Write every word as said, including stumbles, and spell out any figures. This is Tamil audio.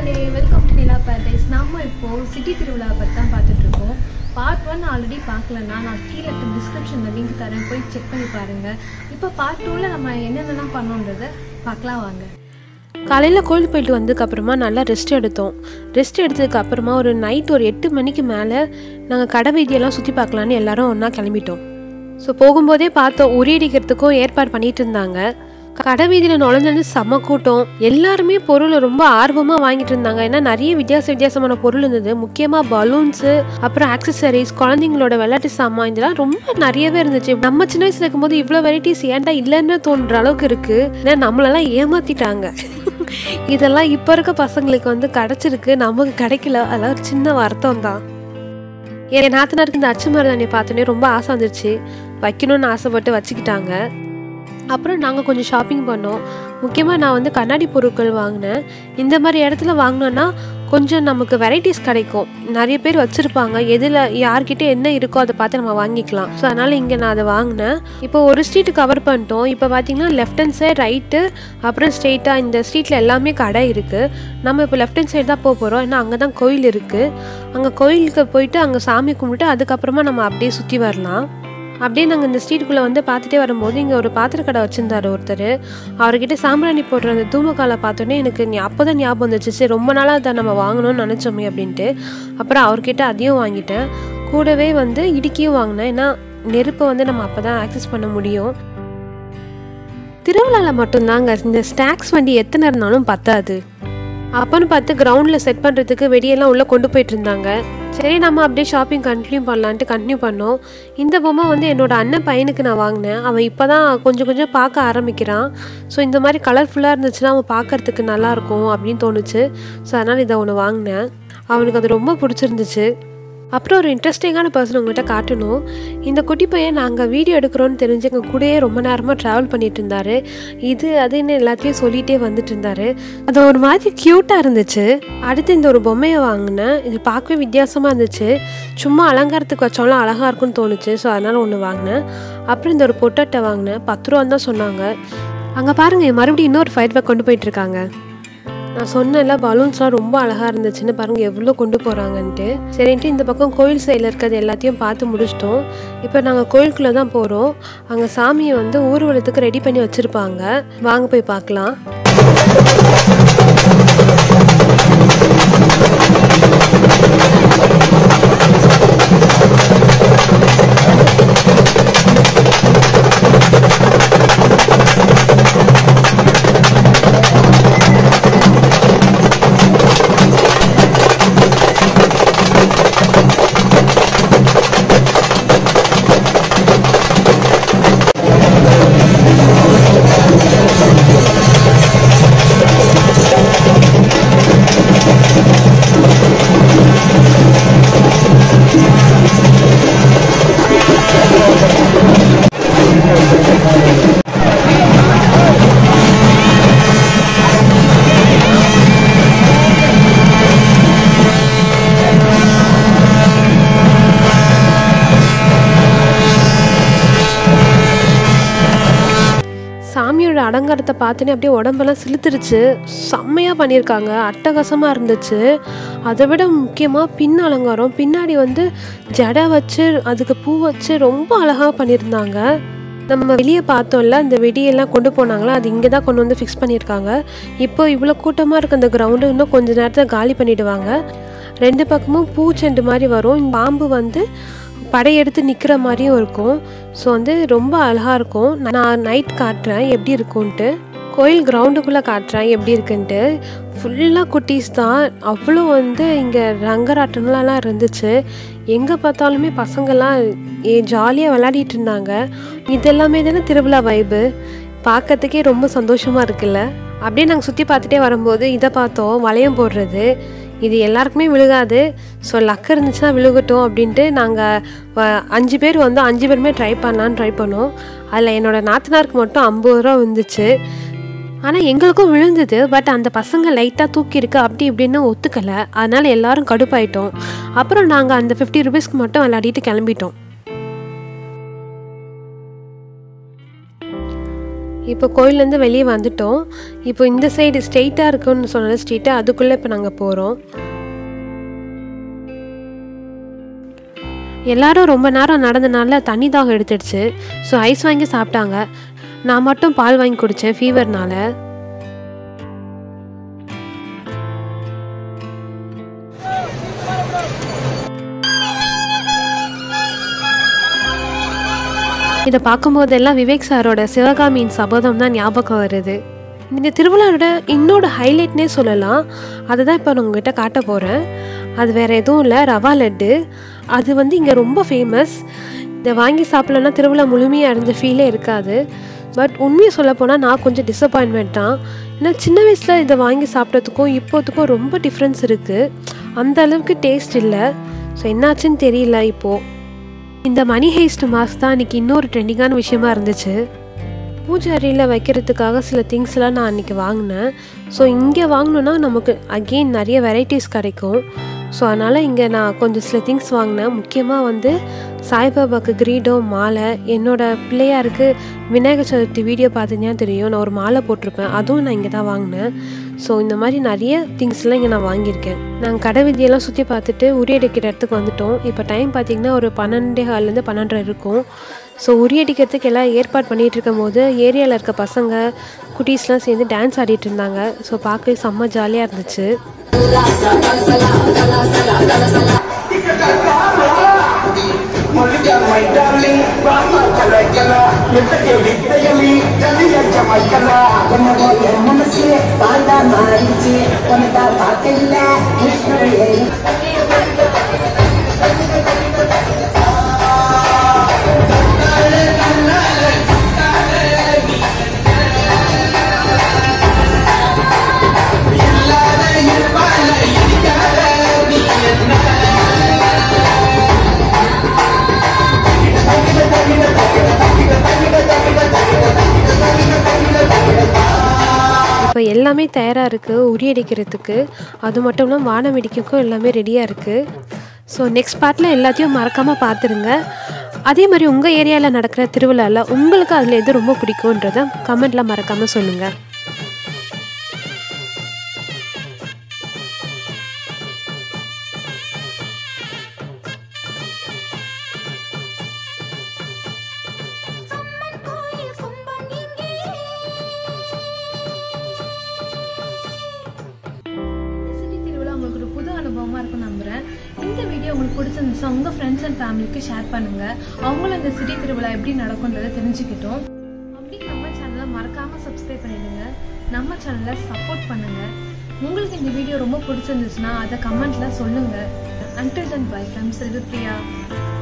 மக்களே, வெல்கம் டு நிலா பேரடைஸ். நம்ம இப்போது சிட்டி திருவிழாவை பற்றி தான் பார்த்துட்ருக்கோம். பார்ட் ஒன் ஆல்ரெடி பார்க்கலன்னா நான் கீழே டிஸ்கிரிப்ஷனில் லிங்க் தரேன், போய் செக் பண்ணி பாருங்கள். இப்போ பார்ட் டூவில் நம்ம என்னென்னலாம் பண்ணோன்றதை பார்க்கலாம் வாங்க. காலையில் கோயில் போயிட்டு வந்ததுக்கப்புறமா நல்லா ரெஸ்ட் எடுத்தோம். ரெஸ்ட் எடுத்ததுக்கப்புறமா ஒரு நைட் ஒரு எட்டு மணிக்கு மேலே நாங்கள் கடை வீதியெல்லாம் சுற்றி பார்க்கலான்னு எல்லாரும் ஒன்றா கிளம்பிட்டோம். ஸோ போகும்போதே பார்த்தோம், உரியடிக்கிறதுக்கும் ஏற்பாடு பண்ணிகிட்டு இருந்தாங்க. கடை வீதியில் நுழைஞ்சு செம்ம கூட்டம். எல்லாருமே பொருள் ரொம்ப ஆர்வமாக வாங்கிட்டு இருந்தாங்க. ஏன்னா நிறைய வித்தியாச வித்தியாசமான பொருள் இருந்தது. முக்கியமாக பலூன்ஸு, அப்புறம் ஆக்சசரிஸ், குழந்தைங்களோட விளையாட்டு சாமான், இதெல்லாம் ரொம்ப நிறையவே இருந்துச்சு. நம்ம சின்ன வயசுல இருக்கும்போது இவ்வளோ வெரைட்டிஸ் ஏன்டா இல்லைன்னு தோன்ற அளவுக்கு இருக்குது. ஏன்னா நம்மளெல்லாம் ஏமாற்றிட்டாங்க. இதெல்லாம் இப்போ இருக்க பசங்களுக்கு வந்து கிடச்சிருக்கு, நமக்கு கிடைக்கல. அதெல்லாம் ஒரு சின்ன வருத்தம் தான். என் நாத்தனாருக்கு இந்த அச்சு மருதாணியை பார்த்தோன்னே ரொம்ப ஆசை வந்துருச்சு. வைக்கணும்னு ஆசைப்பட்டு வச்சுக்கிட்டாங்க. அப்புறம் நாங்கள் கொஞ்சம் ஷாப்பிங் பண்ணோம். முக்கியமாக நான் வந்து கண்ணாடி பொருட்கள் வாங்கினேன். இந்த மாதிரி இடத்துல வாங்கினோன்னா கொஞ்சம் நமக்கு வெரைட்டிஸ் கிடைக்கும். நிறைய பேர் வச்சுருப்பாங்க, எதில் யார்கிட்ட என்ன இருக்கோ அதை பார்த்து நம்ம வாங்கிக்கலாம். ஸோ அதனால் இங்கே நான் அதை வாங்கினேன். இப்போ ஒரு ஸ்ட்ரீட்டு கவர் பண்ணிட்டோம். இப்போ பார்த்திங்கன்னா லெஃப்ட் ஹேண்ட் சைடு, ரைட்டு, அப்புறம் ஸ்ட்ரெயிட்டாக இந்த ஸ்ட்ரீட்டில் எல்லாமே கடை இருக்குது. நம்ம இப்போ லெஃப்ட் ஹேண்ட் சைடு தான் போக போகிறோம். ஏன்னா அங்கே தான் கோயில் இருக்குது. அங்கே கோயிலுக்கு போயிட்டு அங்கே சாமி கும்பிட்டு அதுக்கப்புறமா நம்ம அப்படியே சுற்றி வரலாம். அப்படியே நாங்கள் இந்த ஸ்ட்ரீட்டுக்குள்ளே வந்து பார்த்துட்டே வரும்போது இங்கே ஒரு பாத்திர கடை வச்சுருந்தார் ஒருத்தர். அவர்கிட்ட சாம்பிராணி போடுற அந்த தூமக்காலை பார்த்தோன்னே எனக்கு அப்போ தான் ஞாபகம் வந்துச்சு, சரி ரொம்ப நாளாக அதை நம்ம வாங்கணும்னு நினச்சோமே அப்படின்ட்டு. அப்புறம் அவர்கிட்ட அதையும் வாங்கிட்டேன். கூடவே வந்து இடுக்கியும் வாங்கினேன். ஏன்னா நெருப்பை வந்து நம்ம அப்போ தான் ஆக்சஸ் பண்ண முடியும். திருவிழாவில் மட்டும்தாங்க இந்த ஸ்நாக்ஸ் வண்டி எத்தனை இருந்தாலும் பத்தாது. அப்போன்னு பார்த்து கிரவுண்டில் செட் பண்ணுறதுக்கு வெடியெல்லாம் உள்ளே கொண்டு போயிட்டு இருந்தாங்க. சரி நம்ம அப்படியே ஷாப்பிங் கண்டினியூ பண்ணலான்ட்டு கண்டினியூ பண்ணோம். இந்த பொம்மை வந்து என்னோடய அண்ணன் பையனுக்கு நான் வாங்கினேன். அவன் இப்போ தான் கொஞ்சம் கொஞ்சம் பார்க்க ஆரம்பிக்கிறான். ஸோ இந்த மாதிரி கலர்ஃபுல்லாக இருந்துச்சுன்னா அவன் பார்க்குறதுக்கு நல்லாயிருக்கும் அப்படின்னு தோணுச்சு. ஸோ அதனால் இதை ஒன்று வாங்கினேன். அவனுக்கு அது ரொம்ப பிடிச்சிருந்துச்சு. அப்புறம் ஒரு இன்ட்ரெஸ்டிங்கான பர்சன் உங்கள்கிட்ட காட்டணும். இந்த குட்டி பையன் நாங்கள் வீடியோ எடுக்கிறோன்னு தெரிஞ்சு எங்கள் கூடயே ரொம்ப நேரமாக ட்ராவல் பண்ணிட்டு இருந்தார். இது அதுன்னு எல்லாத்தையும் சொல்லிகிட்டே வந்துட்டு இருந்தார். அது ஒரு மாதிரி க்யூட்டாக இருந்துச்சு. அடுத்து இந்த ஒரு பொம்மையை வாங்கினேன். இது பார்க்கவே வித்தியாசமாக இருந்துச்சு. சும்மா அலங்காரத்துக்கு வச்சாலும் அழகாக இருக்குன்னு தோணுச்சு. ஸோ அதனால் ஒன்று வாங்கினேன். அப்புறம் இந்த ஒரு பொட்டட்டை வாங்கினேன். பத்து ரூபான்னு தான் சொன்னாங்க. அங்கே பாருங்கள், மறுபடியும் இன்னொரு ஃபைவ் பேக் கொண்டு போயிட்டுருக்காங்க. நான் சொன்னேன்ல பலூன்ஸ்லாம் ரொம்ப அழகாக இருந்துச்சுன்னு, பாருங்கள் எவ்வளோ கொண்டு போகிறாங்கன்ட்டு. சரின்ட்டு இந்த பக்கம் கோயில் சைடில் இருக்கிறது எல்லாத்தையும் பார்த்து முடிச்சிட்டோம். இப்போ நாங்கள் கோயிலுக்குள்ளே தான் போகிறோம். அங்கே சாமியை வந்து ஊர்வலத்துக்கு ரெடி பண்ணி வச்சுருப்பாங்க. வாங்க போய் பார்க்கலாம். சாமியோட அலங்காரத்தை பார்த்தோன்னே அப்படியே உடம்பெல்லாம் சிலுத்துருச்சு. செம்மையாக பண்ணியிருக்காங்க, அட்டகாசமாக இருந்துச்சு. அதை விட முக்கியமாக பின் அலங்காரம், பின்னாடி வந்து ஜடை வச்சு அதுக்கு பூ வச்சு ரொம்ப அழகாக பண்ணியிருந்தாங்க. நம்ம வெளியே பார்த்தோம்ல அந்த வெடியெல்லாம் கொண்டு போனாங்களா, அது இங்கே தான் கொண்டு வந்து ஃபிக்ஸ் பண்ணியிருக்காங்க. இப்போ இவ்வளோ கூட்டமாக இருக்க அந்த கிரவுண்டு இன்னும் கொஞ்சம் நேரத்தில் காலி பண்ணிவிடுவாங்க. ரெண்டு பக்கமும் பூச்செண்டு மாதிரி வரும். பாம்பு வந்து படையெடுத்து நிற்கிற மாதிரியும் இருக்கும். ஸோ வந்து ரொம்ப அழகாக இருக்கும். நான் நைட் காட்டுறேன் எப்படி இருக்கும்ன்ட்டு. கோயில் கிரவுண்டுக்குள்ளே காட்டுறேன் எப்படி இருக்குன்ட்டு. ஃபுல்லாக குட்டீஸ் தான். அவ்வளோ வந்து இங்கே ரங்கராட்டம்லாம் இருந்துச்சு. எங்கே பார்த்தாலுமே பசங்கள்லாம் ஏ ஜாலியாக விளையாடிட்டு இருந்தாங்க. இதெல்லாமே தானே திருவிழா வைப்பு. பார்க்கறதுக்கே ரொம்ப சந்தோஷமாக இருக்குல்ல. அப்படியே நாங்கள் சுற்றி பார்த்துட்டே வரும்போது இதை பார்த்தோம், வளையம் போடுறது. இது எல்லாருக்குமே விழுகாது. ஸோ லக் இருந்துச்சுன்னா விழுகட்டும் அப்படின்ட்டு நாங்கள் அஞ்சு பேர் வந்து அஞ்சு பேருமே ட்ரை பண்ணலான்னு ட்ரை பண்ணோம். அதில் என்னோடய நாத்தனாருக்கு மட்டும் ஐம்பது ரூபா வந்துச்சு. ஆனால் எங்களுக்கும் விழுந்தது. பட் அந்த பசங்க லைட்டாக தூக்கியிருக்கு அப்படி இப்படின்னு ஒத்துக்கலை. அதனால் எல்லோரும் கடுப்பாயிட்டோம். அப்புறம் நாங்கள் அந்த ஃபிஃப்டி ருபீஸ்க்கு மட்டும் விளையாடிட்டு கிளம்பிட்டோம். இப்போ கோயிலேருந்து வெளியே வந்துட்டோம். இப்போ இந்த சைடு ஸ்ட்ரெயிட்டாக இருக்குன்னு சொன்னது ஸ்ட்ரெயிட்டாக அதுக்குள்ளே இப்போ நாங்கள் போகிறோம். எல்லாரும் ரொம்ப நேரம் நடந்தனால தண்ணி தாகம் எடுத்துடுச்சு. ஸோ ஐஸ் வாங்கி சாப்பிட்டாங்க. நான் மட்டும் பால் வாங்கி குடித்தேன் ஃபீவர்னால. இதை பார்க்கும்போதெல்லாம் விவேக் சாரோட சிவகாமியின் சபதம் தான் ஞாபகம் வருது. இந்த திருவிழாவோட இன்னொரு ஹைலைட்னே சொல்லலாம். அதை தான் இப்போ நான் உங்ககிட்ட காட்ட போகிறேன். அது வேறு எதுவும் இல்லை, ரவா லட்டு. அது வந்து இங்கே ரொம்ப ஃபேமஸ். இதை வாங்கி சாப்பிட்லன்னா திருவிழா முழுமையாக இருந்த ஃபீலே இருக்காது. பட் உண்மையை சொல்லப்போனால் நான் கொஞ்சம் டிசப்பாயின்மெண்ட் தான். ஏன்னா சின்ன வயசில் இதை வாங்கி சாப்பிட்டதுக்கும் இப்போத்துக்கும் ரொம்ப டிஃப்ரென்ஸ் இருக்குது. அந்த அளவுக்கு டேஸ்ட் இல்லை. ஸோ என்னாச்சுன்னு தெரியல. இப்போது இந்த மணி ஹெய்ஸ்ட் மாஸ்க் தான் இன்றைக்கி இன்னொரு ட்ரெண்டிங்கான விஷயமா இருந்துச்சு. பூஜை அறையில் வைக்கிறதுக்காக சில திங்ஸ்லாம் நான் அன்றைக்கி வாங்கினேன். ஸோ இங்கே வாங்கினோன்னா நமக்கு அகெயின் நிறைய வெரைட்டிஸ் கிடைக்கும். ஸோ அதனால் இங்கே நான் கொஞ்சம் சில திங்ஸ் வாங்கினேன். முக்கியமாக வந்து சாய்பாபாவுக்கு கிரீடம் மாலை, என்னோடய பிள்ளையாருக்கு விநாயகர் சதுர்த்தி வீடியோ பார்த்தீங்கன்னா தெரியும், நான் ஒரு மாலை போட்டிருப்பேன். அதுவும் நான் இங்கே தான் வாங்கினேன். ஸோ இந்த மாதிரி நிறைய திங்ஸ்லாம் இங்கே நான் வாங்கியிருக்கேன். நாங்கள் கடை வீதியெல்லாம் சுற்றி பார்த்துட்டு உரியடிக்கிற இடத்துக்கு வந்துவிட்டோம். இப்போ டைம் பார்த்திங்கன்னா ஒரு பன்னெண்டே கால்லேருந்து பன்னெண்டரை இருக்கும். ஸோ உரியடிக்கிறதுக்கு எல்லாம் ஏற்பாடு பண்ணிகிட்டு இருக்கும் போது ஏரியாவில் இருக்க பசங்க குட்டீஸ்லாம் சேர்ந்து டான்ஸ் ஆடிட்டு இருந்தாங்க. ஸோ பார்க்கவே செம்ம ஜாலியாக இருந்துச்சு. இப்போ எல்லாமே தயாராக இருக்குது உரியடிக்கிறதுக்கு. அது மட்டும் இல்லாமல் வானம் வெடிக்கும் எல்லாமே ரெடியாக இருக்குது. ஸோ நெக்ஸ்ட் பார்ட்டில் எல்லாத்தையும் மறக்காமல் பார்த்துருங்க. அதே மாதிரி உங்கள் ஏரியாவில் நடக்கிற திருவிழாவில் உங்களுக்கு அதில் எது ரொம்ப பிடிக்குன்றதை கமெண்ட்டில் மறக்காமல் சொல்லுங்கள். உங்களுக்கு ஒரு புது அனுபவமாக இருக்கும் நம்புகிறேன். இந்த வீடியோ உங்களுக்கு பிடிச்சிருந்துச்சா உங்கள் ஃப்ரெண்ட்ஸ் அண்ட் ஃபேமிலிக்கு ஷேர் பண்ணுங்கள். அவங்களும் இந்த சிட்டி திருவிழா எப்படி நடக்கும்ன்றதை தெரிஞ்சுக்கிட்டோம். அப்படி நம்ம சேனலை மறக்காமல் சப்ஸ்கிரைப் பண்ணிடுங்க. நம்ம சேனலை சப்போர்ட் பண்ணுங்கள். உங்களுக்கு இந்த வீடியோ ரொம்ப பிடிச்சிருந்துச்சுன்னா அதை கமெண்ட்டில் சொல்லுங்கள். Until then bye from Selvi Priya.